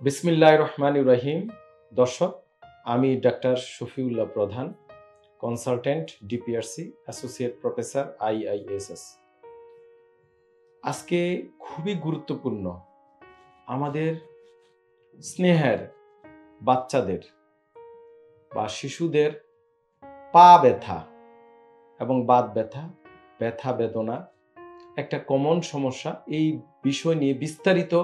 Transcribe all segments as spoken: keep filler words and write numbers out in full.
বিসমিল্লাহির রহমানির রহিম। দর্শক, আমি doctor Shafiullah Pradhan, consultant DPRC, associate professor IISS. আজকে খুবই গুরুত্বপূর্ণ আমাদের স্নেহের বাচ্চাদের বা শিশুদের পা ব্যথা এবং বাত ব্যথা, ব্যথা বেদনা একটা কমন সমস্যা। এই বিষয় নিয়ে বিস্তারিত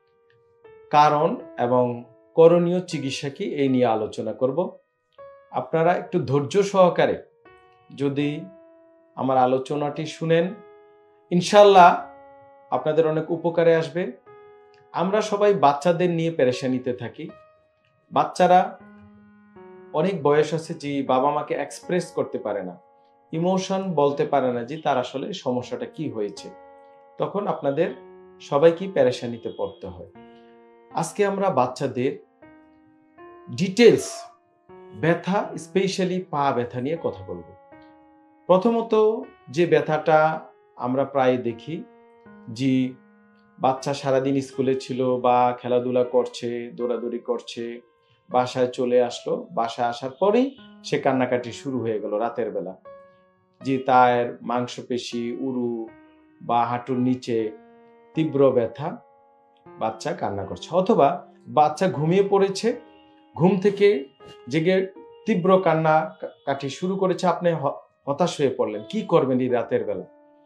কারণ এবং করণীয় চিকিৎসা কি এই নিয়ে আলোচনা করব। আপনারা একটু ধৈর্য সহকারে যদি আমার আলোচনাটি শুনেন, ইনশাল্লাহ আপনাদের অনেক উপকারে আসবে। আমরা সবাই বাচ্চাদের নিয়ে পেরেশানিতে থাকি। বাচ্চারা অনেক বয়স আছে যে বাবা মাকে এক্সপ্রেস করতে পারে না, ইমোশন বলতে পারে না যে তার আসলে সমস্যাটা কি হয়েছে। তখন আপনাদের সবাইকে পেরেশানিতে পড়তে হয়। আজকে আমরা বাচ্চাদের ডিটেলস ব্যথা, স্পেশালি পা ব্যথা নিয়ে কথা বলবো। প্রথমত যে ব্যথাটা আমরা প্রায় দেখি, যে বাচ্চা সারাদিন স্কুলে ছিল বা খেলাধুলা করছে, দৌড়াদৌড়ি করছে, বাসায় চলে আসলো, বাসায় আসার পরেই সে কান্নাকাটি শুরু হয়ে গেল রাতের বেলা, যে তার মাংসপেশি, উরু বা হাঁটুর নিচে তীব্র ব্যথা, বাচ্চা কান্না করছে। অথবা বাচ্চা ঘুমিয়ে পড়েছে, ঘুম থেকে জেগে তীব্র কান্না কাটি শুরু করেছে, আপনি হতাশ হয়ে পড়লেন, কি করবেন এই রাতের বেলা।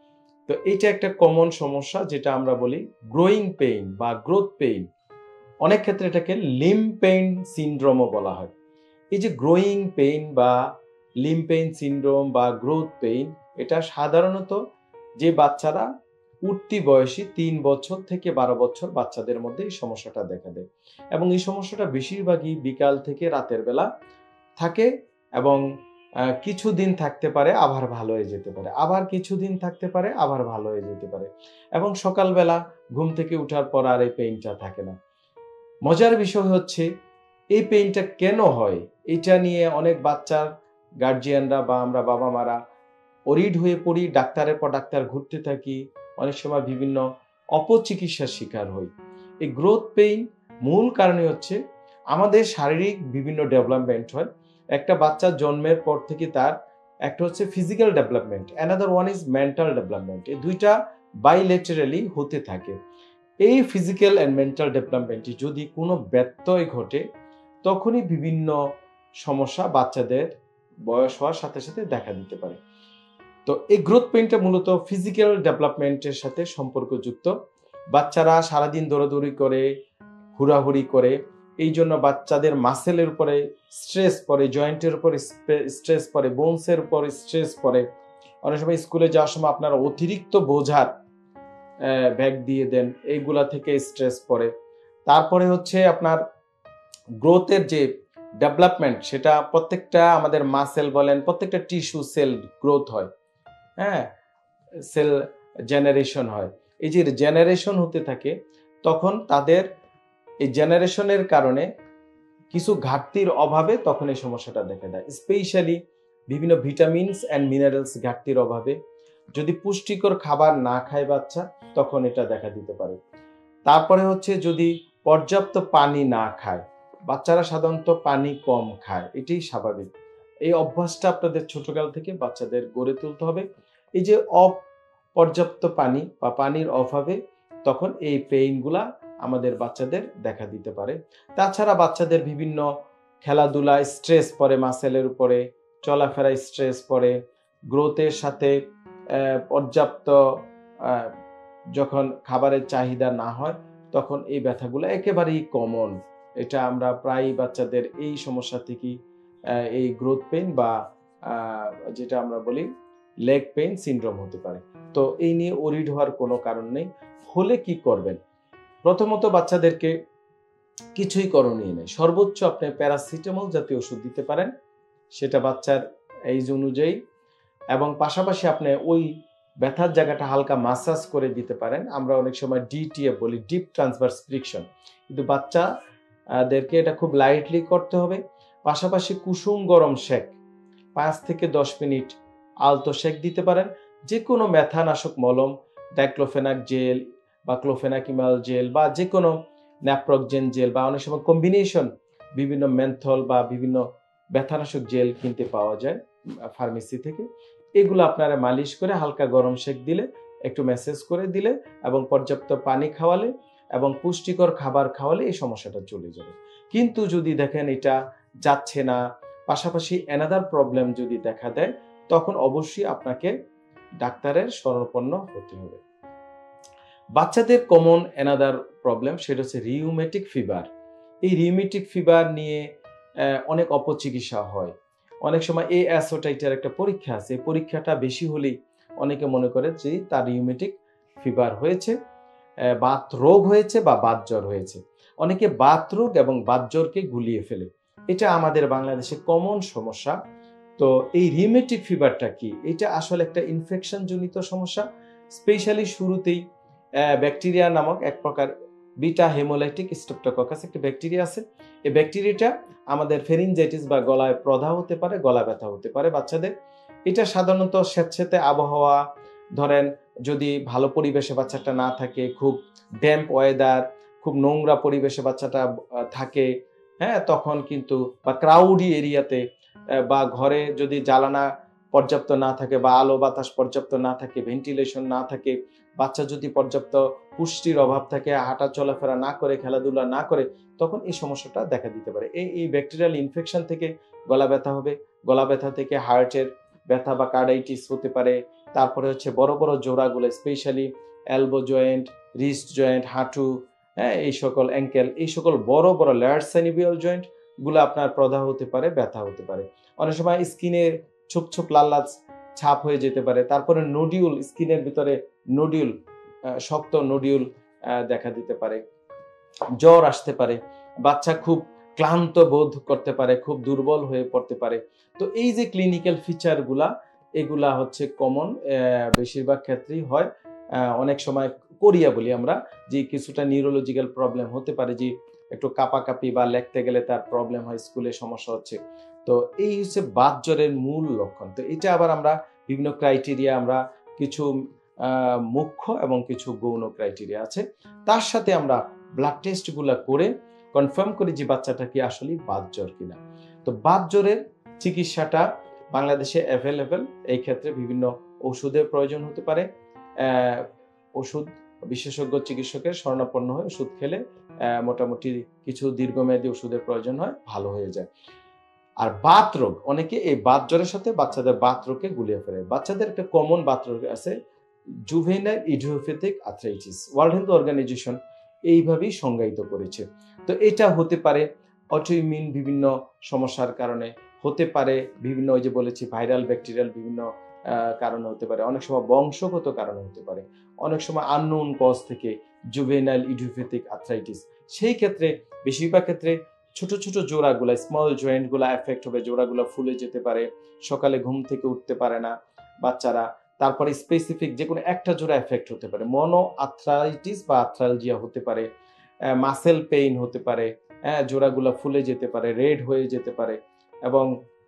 তো এটা একটা কমন সমস্যা, যেটা আমরা বলি গ্রোয়িং পেইন বা গ্রোথ পেইন। অনেক ক্ষেত্রে এটাকে লিম পেইন সিনড্রোমও বলা হয়। এই যে গ্রোয়িং পেইন বা লিম পেইন সিনড্রোম বা গ্রোথ পেইন, এটা সাধারণত যে বাচ্চারা উঠতি বয়সী তিন বছর থেকে বারো বছর বাচ্চাদের মধ্যে এই সমস্যাটা দেখা দেয়। এবং এই সমস্যাটা বেশিরভাগই বিকাল থেকে রাতের বেলা থাকে এবং কিছুদিন থাকতে পারে, আবার ভালো হয়ে যেতে পারে, আবার কিছুদিন থাকতে পারে, আবার ভালো হয়ে যেতে পারে, এবং সকালবেলা ঘুম থেকে উঠার পর আর এই পেইনটা থাকে না। মজার বিষয় হচ্ছে এই পেইনটা কেন হয়, এটা নিয়ে অনেক বাচ্চার গার্জিয়ানরা বা আমরা বাবা মারা অরিড হয়ে পড়ি, ডাক্তারের পর ডাক্তার ঘুরতে থাকি, অনেক সময় বিভিন্ন অপচিকিৎসার শিকার হই। এই গ্রোথ পেইন মূল কারণে হচ্ছে আমাদের শারীরিক বিভিন্ন ডেভেলপমেন্ট হয়। একটা বাচ্চা জন্মের পর থেকে তার একটা হচ্ছে physical development, another one is mental development. এই দুইটা বাইলেটারালি হতে থাকে। এই ফিজিক্যাল অ্যান্ড মেন্টাল ডেভেলপমেন্টে যদি কোনো ব্যত্যয় ঘটে, তখনই বিভিন্ন সমস্যা বাচ্চাদের বয়স হওয়ার সাথে সাথে দেখা দিতে পারে। তো এই গ্রোথ পেইনটা মূলত ফিজিক্যাল ডেভেলপমেন্টের সাথে সম্পর্কযুক্ত। বাচ্চারা সারাদিন দৌড়াদৌড়ি করে, হুড়াহুড়ি করে, এই জন্য বাচ্চাদের মাসেলের উপরে স্ট্রেস পড়ে, জয়েন্টের উপরে স্ট্রেস পড়ে, বোনসের উপরে স্ট্রেস পড়ে। অনেক সময় স্কুলে যাওয়ার সময় আপনারা অতিরিক্ত বোঝার ব্যাগ দিয়ে দেন, এইগুলা থেকে স্ট্রেস পড়ে। তারপরে হচ্ছে আপনার গ্রোথের যে ডেভেলপমেন্ট, সেটা প্রত্যেকটা আমাদের মাসেল বলেন, প্রত্যেকটা টিস্যু সেল গ্রোথ হয়, হ্যাঁ, সেল জেনারেশন হয়। এই যে জেনারেশন হতে থাকে, তখন তাদের এই জেনারেশনের কারণে কিছু ঘাটতির অভাবে তখন এই সমস্যাটা দেখা দেয়। স্পেশালি বিভিন্ন ভিটামিনস অ্যান্ড মিনারেলস ঘাটতির অভাবে, যদি পুষ্টিকর খাবার না খায় বাচ্চা, তখন এটা দেখা দিতে পারে। তারপরে হচ্ছে যদি পর্যাপ্ত পানি না খায়, বাচ্চারা সাধারণত পানি কম খায়, এটাই স্বাভাবিক। এই অভ্যাসটা আপনাদের ছোটকাল থেকে বাচ্চাদের গড়ে তুলতে হবে। এই যে অপর্যাপ্ত পানি বা পানির অভাবে তখন এই পেইনগুলা আমাদের বাচ্চাদের দেখা দিতে পারে। তাছাড়া বাচ্চাদের বিভিন্ন খেলাধুলায় স্ট্রেস পড়ে, মাসেলের উপরে চলাফেরায় স্ট্রেস পড়ে, গ্রোথের সাথে পর্যাপ্ত যখন খাবারের চাহিদা না হয়, তখন এই ব্যথাগুলো একেবারেই কমন। এটা আমরা প্রায় বাচ্চাদের এই সমস্যা থেকে এই গ্রোথ পেইন বা যেটা আমরা বলি লেগ পেইন সিনড্রোম হতে পারে। তো এই নিয়ে ওরিড হওয়ার কোনো কারণ নেই। হলে কি করবেন? প্রথমত বাচ্চাদেরকে কিছুই করণীয় নেই, সর্বোচ্চ আপনি প্যারাসিটামল জাতীয় ওষুধ দিতে পারেন, সেটা বাচ্চার এইজ অনুযায়ী, এবং পাশাপাশি আপনি ওই ব্যথার জায়গাটা হালকা মাসাজ করে দিতে পারেন। আমরা অনেক সময় ডিটিএফ বলি, ডিপ ট্রান্সভার্স ফ্রিকশন, কিন্তু বাচ্চাদেরকে এটা খুব লাইটলি করতে হবে। পাশাপাশি কুসুম গরম শেক পাঁচ থেকে দশ মিনিট আলতো শেক দিতে পারেন। যে কোনো ব্যথানাশক মলম, ডাইক্লোফেনাক জেল বা ক্লোফেনাকিমাল জেল বা যে কোনো ন্যাপ্রোকজেন জেল বা অনেক সময় কম্বিনেশন বিভিন্ন মেন্থল বা বিভিন্ন ব্যথানাশক জেল কিনতে পাওয়া যায় ফার্মেসি থেকে। এগুলো আপনারা মালিশ করে হালকা গরম সেক দিলে, একটু ম্যাসেজ করে দিলে এবং পর্যাপ্ত পানি খাওয়ালে এবং পুষ্টিকর খাবার খাওয়ালে এই সমস্যাটা চলে যাবে। কিন্তু যদি দেখেন এটা যাচ্ছে না, পাশাপাশি অ্যানাদার প্রবলেম যদি দেখা দেয়, তখন অবশ্যই আপনাকে ডাক্তারের শরণাপন্ন হতে হবে। বাচ্চাদের কমন অ্যানাদার প্রবলেম সেটা হচ্ছে রিউমেটিক ফিভার। এই রিউমেটিক ফিভার নিয়ে অনেক অপচিকিৎসা হয়। অনেক সময় এই অ্যাসোটাইটার একটা পরীক্ষা আছে, এই পরীক্ষাটা বেশি হলেই অনেকে মনে করে যে তার রিউমেটিক ফিভার হয়েছে, বাত রোগ হয়েছে বা বাত জ্বর হয়েছে। অনেকে বাত রোগ এবং বাত জ্বরকে গুলিয়ে ফেলে। এটা আমাদের বাংলাদেশে কমন সমস্যা। তো এই রিউমেটিক ফিভারটা কি? এটা আসলে একটা ইনফেকশন জনিত সমস্যা। স্পেশালি শুরুতেই ব্যাকটেরিয়া নামক এক প্রকার বিটা হেমোলাইটিক স্ট্রেপ্টোককাস একটা ব্যাকটেরিয়া আছে। এই ব্যাকটেরিয়াটা আমাদের ফেরিনজাইটিস বা গলায় প্রদাহ হতে পারে, গলা ব্যথা হতে পারে বাচ্চাদের। এটা সাধারণত স্যাঁতসেঁতে আবহাওয়া, ধরেন যদি ভালো পরিবেশে বাচ্চাটা না থাকে, খুব ড্যাম্প ওয়েদার, খুব নোংরা পরিবেশে বাচ্চাটা থাকে, হ্যাঁ, তখন কিন্তু বা ক্রাউডি এরিয়াতে বা ঘরে যদি জ্বালানা পর্যাপ্ত না থাকে বা আলো বাতাস পর্যাপ্ত না থাকে, ভেন্টিলেশন না থাকে, বাচ্চা যদি পর্যাপ্ত পুষ্টির অভাব থাকে, হাঁটা চলাফেরা না করে, খেলাধুলা না করে, তখন এই সমস্যাটা দেখা দিতে পারে। এই এই ব্যাকটেরিয়াল ইনফেকশন থেকে গলা ব্যথা হবে, গলা ব্যথা থেকে হার্টের ব্যথা বা কার্ডাইটিস হতে পারে। তারপরে হচ্ছে বড় বড় জোড়াগুলো, specially elbow joint, wrist joint, হাঁটু, হ্যাঁ, এই সকল অ্যাঙ্কেল, এই সকল বড় বড় লার্জ সাইনিভিয়াল জয়েন্ট গুলো আপনার প্রদাহ হতে পারে, ব্যথা হতে পারে। অনেক সময় স্কিনে ছোপ ছোপ লাল লাল ছাপ হয়ে যেতে পারে। তারপরে নোডিউল, স্কিনের ভিতরে নোডিউল, শক্ত নোডিউল দেখা দিতে পারে। জ্বর আসতে পারে, বাচ্চা খুব ক্লান্ত বোধ করতে পারে, খুব দুর্বল হয়ে পড়তে পারে। তো এই যে ক্লিনিক্যাল ফিচার গুলা, এগুলা হচ্ছে কমন, বেশিরভাগ ক্ষেত্রেই হয়। অনেক সময় কোরিয়া বলি আমরা, যে কিছুটা নিউরোলজিক্যাল প্রবলেম হতে পারে, যে একটু কাঁপাকাঁপি বা লেখতে গেলে তার প্রবলেম হয়, স্কুলে সমস্যা হচ্ছে। তো এই হচ্ছে বাত জ্বরের মূল লক্ষণ। তো এটা আবার আমরা বিভিন্ন ক্রাইটেরিয়া, আমরা কিছু মুখ্য এবং কিছু গৌণ ক্রাইটেরিয়া আছে, তার সাথে আমরা ব্লাড টেস্ট গুলা করে কনফার্ম করি যে বাচ্চাটা কি আসলে বাত জ্বর কিনা। তো বাত জ্বরের চিকিৎসাটা বাংলাদেশে অ্যাভেলেবেল। এই ক্ষেত্রে বিভিন্ন ওষুধের প্রয়োজন হতে পারে। ওষুধ বিশেষজ্ঞ চিকিৎসকের শরণাপন্ন হয়ে ওষুধ খেলে মোটামুটি কিছু দীর্ঘমেয়াদী ওষুধের প্রয়োজন হয়, ভালো হয়ে যায়। আর বাত রোগ, অনেকে এই বাত জ্বরের সাথে বাচ্চাদের বাত রোগকে গুলিয়ে ফেলে। বাচ্চাদের একটা কমন বাত রোগ আছে, juvenile idiopathic arthritis. World Health Organization এইভাবেই সংজ্ঞায়িত করেছে। তো এটা হতে পারে অটোইমিউন বিভিন্ন সমস্যার কারণে, হতে পারে বিভিন্ন, ওই যে বলেছি ভাইরাল ব্যাকটেরিয়াল বিভিন্ন কারণে হতে পারে, অনেক সময় বংশগত কারণে হতে পারে, অনেক সময় আননোন কজ থেকে জুভেনাইল ইডিওপ্যাথিক আর্থ্রাইটিস। সেই ক্ষেত্রে বেশিরভাগ ক্ষেত্রে ছোট ছোট জোড়াগুলা, স্মল জয়েন্ট গুলা এফেক্ট হবে, জোড়াগুলা ফুলে যেতে পারে, সকালে ঘুম থেকে উঠতে পারে না বাচ্চারা। তারপরে স্পেসিফিক যে কোনো একটা জোড়া এফেক্ট হতে পারে, মনো আর্থ্রাইটিস বা আর্থ্রালজিয়া হতে পারে, মাসেল পেইন হতে পারে, হ্যাঁ, জোড়াগুলা ফুলে যেতে পারে, রেড হয়ে যেতে পারে এবং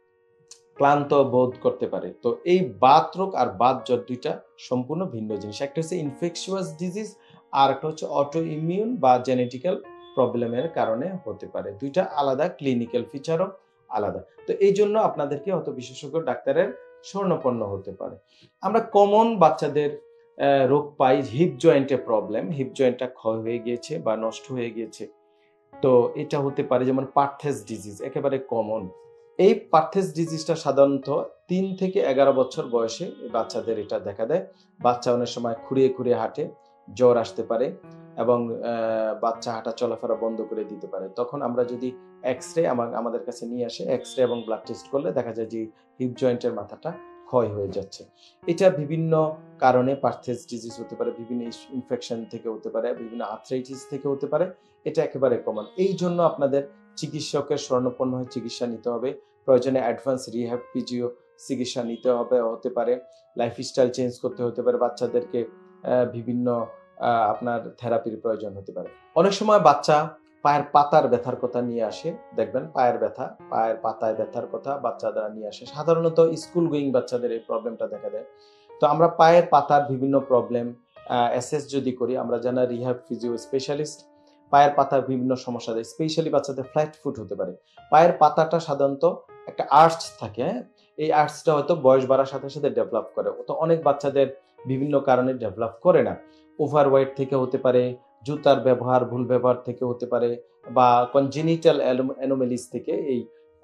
ক্লান্ত বোধ করতে পারে। তো এই বাত রোগ আর বাত জ্বর দুইটা সম্পূর্ণ ভিন্ন জিনিস। একটা হচ্ছে ইনফেকশিয়াস ডিজিজ, আর একটা হচ্ছে অটো ইমিউন বা জেনেটিক্যাল প্রবলেমের কারণে হতে পারে। দুইটা আলাদা, ক্লিনিক্যাল ফিচারও আলাদা। তো এই জন্য আপনাদেরকে অত বিশেষজ্ঞ ডাক্তারের শরণাপন্ন হতে পারে। আমরা কমন বাচ্চাদের রোগ পাই হিপ জয়েন্টে প্রবলেম, হিপ জয়েন্টটা ক্ষয় হয়ে গিয়েছে বা নষ্ট হয়ে গিয়েছে। তো এটা হতে পারে যেমন পার্থেস ডিজিজ, একেবারে কমন। এই পার্থেস ডিজিজটা সাধারণত তিন থেকে এগারো বছর বয়সে বাচ্চাদের এটা দেখা দেয়। বাচ্চা অনেক সময় খুঁড়িয়ে খুঁড়িয়ে হাঁটে, জ্বর আসতে পারে এবং বাচ্চা হাঁটা চলাফেরা বন্ধ করে দিতে পারে। তখন আমরা যদি এক্স রে আমাদের কাছে নিয়ে আসে, এক্স রে এবং ব্লাড টেস্ট করলে দেখা যায় যে হিপ জয়েন্টের মাথাটা ক্ষয় হয়ে যাচ্ছে। এটা বিভিন্ন কারণে পার্থেস ডিজিজ হতে পারে, বিভিন্ন ইনফেকশন থেকে হতে পারে, বিভিন্ন আর্থ্রাইটিস থেকে হতে পারে। এটা একেবারে কমন। এই জন্য আপনাদের চিকিৎসকের শরণাপন্ন হয়ে চিকিৎসা নিতে হবে। প্রয়োজনে অ্যাডভান্স রিহ্যাব ফিজিও চিকিৎসা নিতে হবে, হতে পারে লাইফস্টাইল চেঞ্জ করতে হতে পারে, বাচ্চাদেরকে বিভিন্ন আপনার থেরাপির প্রয়োজন হতে পারে। অনেক সময় বাচ্চা পায়ের পাতার ব্যথার কথা নিয়ে আসে, দেখবেন পায়ের ব্যথা, পায়ের পাতায় ব্যথার কথা বাচ্চারা নিয়ে আসে। সাধারণত স্কুল গোয়িং বাচ্চাদের এই প্রবলেমটা দেখা দেয়। তো আমরা পায়ের পাতার বিভিন্ন প্রবলেম অ্যাসেস যদি করি, আমরা জানা রিহ্যাব ফিজিও স্পেশালিস্ট পায়ের পাতার বিভিন্ন সমস্যা দেয়, স্পেশালি বাচ্চাদের ফ্ল্যাট ফুট হতে পারে। পায়ের পাতাটা সাধারণত একটা আর্চ থাকে, হ্যাঁ, এই আর্চটা হয়তো বয়স বাড়ার সাথে সাথে ডেভেলপ করে, তো অনেক বাচ্চাদের বিভিন্ন কারণে ডেভেলপ করে না। ওভার ওয়েট থেকে হতে পারে, জুতার ব্যবহার ভুল ব্যবহার থেকে হতে পারে, বা কনজেনিটাল অ্যানোমেলিস থেকে এই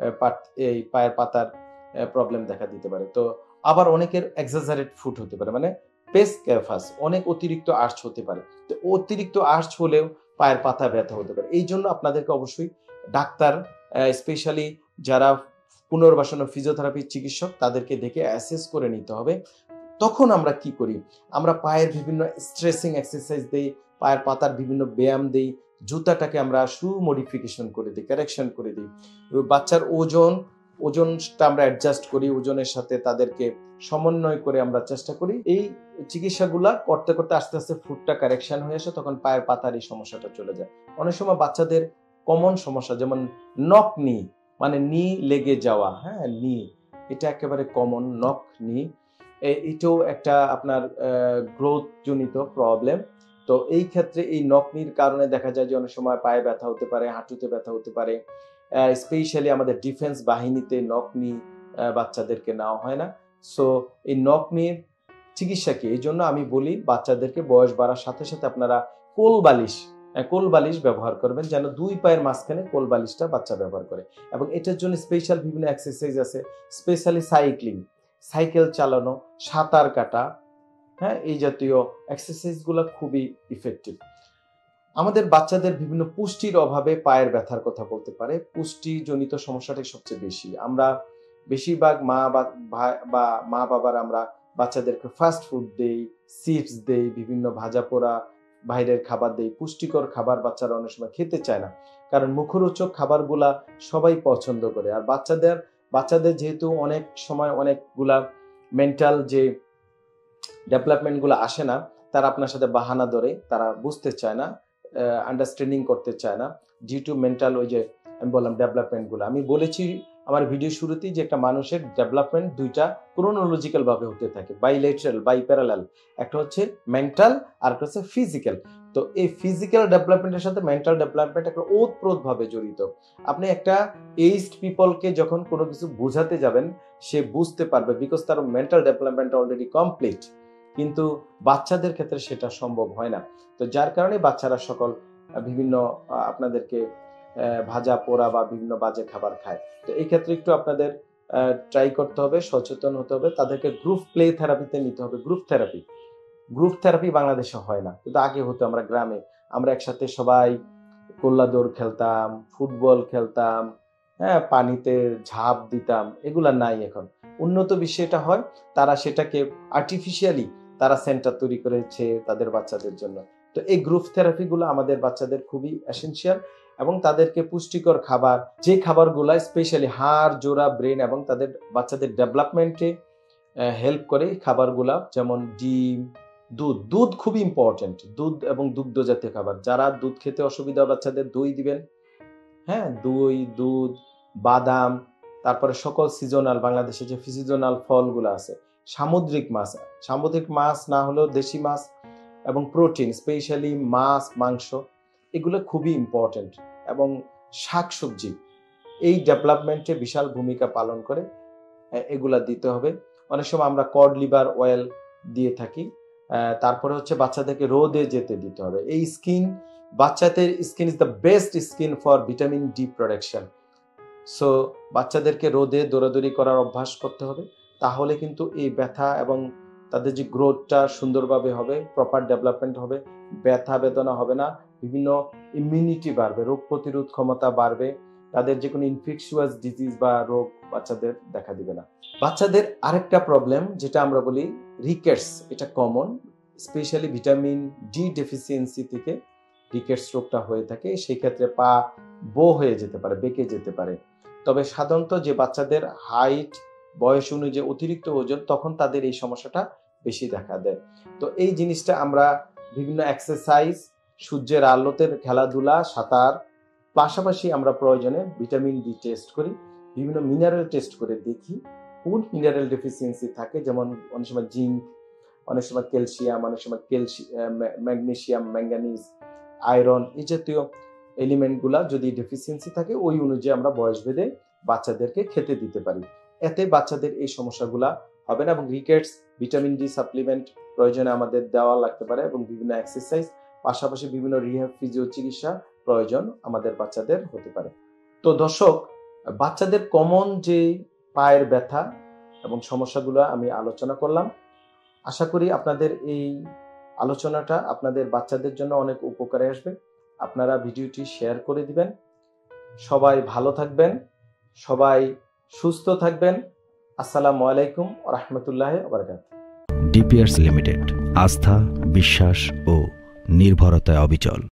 এই পায়ের পাতার প্রবলেম দেখা দিতে পারে। তো আবার অনেকের এক্সাজারেট ফুট হতে পারে, মানে পেস ক্যাফাস, অনেক অতিরিক্ত আর্চ হতে পারে। তো অতিরিক্ত আর্চ হলেও পায়ের পাতা ব্যথা হতে পারে। এই জন্য আপনাদেরকে অবশ্যই ডাক্তার, স্পেশালি যারা পুনর্বাসন ও ফিজিওথেরাপির চিকিৎসক, তাদেরকে দেখে অ্যাসেস করে নিতে হবে। তখন আমরা কি করি, আমরা পায়ের বিভিন্ন স্ট্রেসিং এক্সারসাইজ দিই, পায়ের পাতার বিভিন্ন ব্যায়াম দিই, জুতাটাকে আমরা শু মডিফিকেশন করে দিই, কারেকশন করে দিই, বাচ্চার ওজন ওজনটা আমরা অ্যাডজাস্ট করি, ওজনের সাথে তাদেরকে সমন্বয় করে আমরা চেষ্টা করি। এই চিকিৎসাগুলা করতে করতে আস্তে আস্তে ফুটটা কারেকশন হয়ে আসে, তখন পায়ের পাতার এই সমস্যাটা চলে যায়। অনেক সময় বাচ্চাদের কমন সমস্যা যেমন নক নি, মানে নি লেগে যাওয়া, হ্যাঁ, নি, এটা একেবারে কমন, নক নি, এটাও একটা আপনার গ্রোথ জনিত প্রবলেম। তো এই ক্ষেত্রে এই নকনির কারণে দেখা যায় যে অনেক সময় পায়ে ব্যথা হতে পারে, হাঁটুতে ব্যথা হতে পারে। স্পেশালি আমাদের ডিফেন্স বাহিনীতে নকনি বাচ্চাদেরকে নেওয়া হয় না। সো এই নকনির চিকিৎসা কি, এই জন্য আমি বলি বাচ্চাদেরকে বয়স বাড়ার সাথে সাথে আপনারা কোল বালিশ কোল বালিশ ব্যবহার করবেন, যেন দুই পায়ের মাঝখানে কোল বালিশটা বাচ্চা ব্যবহার করে। এবং এটার জন্য স্পেশাল বিভিন্ন এক্সারসাইজ আছে, স্পেশালি সাইক্লিং, সাইকেল চালানো, সাঁতার কাটা, হ্যাঁ, এই জাতীয় এক্সারসাইজগুলো খুবই ইফেক্টিভ। আমাদের বাচ্চাদের বিভিন্ন পুষ্টির অভাবে পায়ের ব্যথার কথা বলতে পারে। পুষ্টিজনিত সমস্যাটাই সবচেয়ে বেশি। আমরা বেশিরভাগ মা বা মা বাবার আমরা বাচ্চাদেরকে ফাস্ট ফুড দেই, চিপস দেই, বিভিন্ন ভাজা পোড়া বাইরের খাবার দেই, পুষ্টিকর খাবার বাচ্চারা অনেক সময় খেতে চায় না, কারণ মুখরোচক খাবারগুলা সবাই পছন্দ করে। আর বাচ্চাদের বাচ্চাদের যেহেতু অনেক সময় অনেকগুলা মেন্টাল যে ডেভেলপমেন্টগুলো আসে না, তারা আপনার সাথে বাহানা ধরে, তারা বুঝতে চায় না, আন্ডারস্ট্যান্ডিং করতে চায় না, ডিউ টু মেন্টাল ওই যে আমি বললাম ডেভেলপমেন্টগুলো। আমি বলেছি আমার ভিডিও শুরুতেই যে একটা মানুষের ডেভেলপমেন্ট দুইটা ক্রোনোলজিক্যাল ভাবে হতে থাকে, বাইলেটারাল, বাইপ্যারালাল। একটা হচ্ছে মেন্টাল আর একটা হচ্ছে ফিজিক্যাল। তো এই ফিজিক্যাল ডেভেলপমেন্টের সাথে মেন্টাল ডেভেলপমেন্ট একটা ওতপ্রোত ভাবে জড়িত। আপনি একটা এইজড পিপলকে যখন কোনো কিছু বোঝাতে যাবেন, সে বুঝতে পারবে, বিকজ তার মেন্টাল ডেভেলপমেন্ট অলরেডি কমপ্লিট। কিন্তু বাচ্চাদের ক্ষেত্রে সেটা সম্ভব হয় না। তো যার কারণে বাচ্চারা সকল বিভিন্ন আপনাদেরকে ভাজা পোড়া বা বিভিন্ন বাজে খাবার খায়। তো এই ক্ষেত্রে একটু আপনাদের ট্রাই করতে হবে, সচেতন হতে হবে, তাদেরকে গ্রুপ প্লে থেরাপিতে নিতে হবে। গ্রুপ থেরাপি গ্রুপ থেরাপি বাংলাদেশে হয় না, কিন্তু আগে হতো। আমরা গ্রামে আমরা একসাথে সবাই কোল্লা দৌড় খেলতাম, ফুটবল খেলতাম, হ্যাঁ, পানিতে ঝাঁপ দিতাম, এগুলা নাই এখন। উন্নত বিশ্বে এটা হয়, তারা সেটাকে আর্টিফিশিয়ালি তারা সেন্টার তৈরি করেছে তাদের বাচ্চাদের জন্য। তো এই গ্রুপ থেরাপিগুলো আমাদের বাচ্চাদের খুবই এসেনশিয়াল, এবং তাদেরকে পুষ্টিকর খাবার, যে খাবারগুলো স্পেশালি হাড়, জোড়া, ব্রেন এবং তাদের বাচ্চাদের ডেভেলপমেন্টে হেল্প করে, খাবারগুলা যেমন ডিম, দুধ দুধ খুবই ইম্পর্টেন্ট, দুধ এবং দুগ্ধ জাতীয় খাবার। যারা দুধ খেতে অসুবিধা, বাচ্চাদের দই দিবেন, হ্যাঁ, দই, দুধ, বাদাম, তারপরে সকল সিজনাল, বাংলাদেশে যে সিজনাল ফলগুলো আছে, সামুদ্রিক মাছ, সামুদ্রিক মাছ না হলেও দেশি মাছ, এবং প্রোটিন, স্পেশালি মাছ, মাংস, এগুলো খুবই ইম্পর্টেন্ট। এবং শাকসবজি এই ডেভেলপমেন্টে বিশাল ভূমিকা পালন করে, এগুলা দিতে হবে। অনেক সময় আমরা কড লিভার অয়েল দিয়ে থাকি। তারপরে হচ্ছে বাচ্চাদেরকে রোদে যেতে দিতে হবে। এই স্কিন, বাচ্চাদের skin is the best skin for vitamin D production. So বাচ্চাদেরকে রোদে দৌড়াদৌড়ি করার অভ্যাস করতে হবে, তাহলে কিন্তু এই ব্যথা এবং তাদের যে গ্রোথটা সুন্দরভাবে হবে, প্রপার ডেভেলপমেন্ট হবে, ব্যথা বেদনা হবে না, বিভিন্ন ইমিউনিটি বাড়বে, রোগ প্রতিরোধ ক্ষমতা বাড়বে, তাদের যে কোনো ইনফেকশিয়াস ডিজিজ বা রোগ বাচ্চাদের দেখা দিবে না। বাচ্চাদের আরেকটা প্রবলেম যেটা আমরা বলি রিকেটস, এটা common, specially vitamin D deficiency থেকে রিকেটস রোগটা হয়ে থাকে। সেই ক্ষেত্রে পা বো হয়ে যেতে পারে, বেঁকে যেতে পারে। তবে সাধারণত যে বাচ্চাদের হাইট, বয়স অনুযায়ী অতিরিক্ত ওজন, তখন তাদের এই সমস্যাটা বেশি দেখা দেয়। তো এই জিনিসটা আমরা বিভিন্ন এক্সারসাইজ, সূর্যের আলোতে খেলাধুলা, সাঁতার, পাশাপাশি আমরা প্রয়োজনে ভিটামিন ডি টেস্ট করি, বিভিন্ন মিনারেল টেস্ট করে দেখি কোন মিনারেল ডেফিসিয়েন্সি থাকে, যেমন অনেক সময় জিঙ্ক, অনেক সময় ক্যালসিয়াম, অনেক সময় ক্যালসিয়াম, ম্যাগনেসিয়াম, ম্যাঙ্গানিজ, আয়রন, এই জাতীয় এলিমেন্টগুলা যদি ডেফিসিয়েন্সি থাকে ওই অনুযায়ী আমরা বয়স ভেদে বাচ্চাদেরকে খেতে দিতে পারি। এতে বাচ্চাদের এই সমস্যাগুলা হবে না। এবং রিকেটস, ভিটামিন ডি সাপ্লিমেন্ট প্রয়োজনে আমাদের দেওয়া লাগতে পারে এবং বিভিন্ন এক্সারসাইজ, পাশাপাশি বিভিন্ন রিহ্যাব, ফিজিও চিকিৎসা প্রয়োজন আমাদের বাচ্চাদের হতে পারে। তো দর্শক, বাচ্চাদের কমন যে পায়ের ব্যথা এবং সমস্যাগুলো আমি আলোচনা করলাম। আশা করি আপনাদের এই আলোচনাটা আপনাদের বাচ্চাদের জন্য অনেক উপকারে আসবে। আপনারা ভিডিওটি শেয়ার করে দিবেন। সবাই ভালো থাকবেন, সবাই সুস্থ থাকবেন। আসসালামু আলাইকুম ওয়া রাহমাতুল্লাহি ওয়া বারাকাতুহু। ডিপিআরস লিমিটেড, আস্থা, বিশ্বাস ও নির্ভরতায় অবিচল।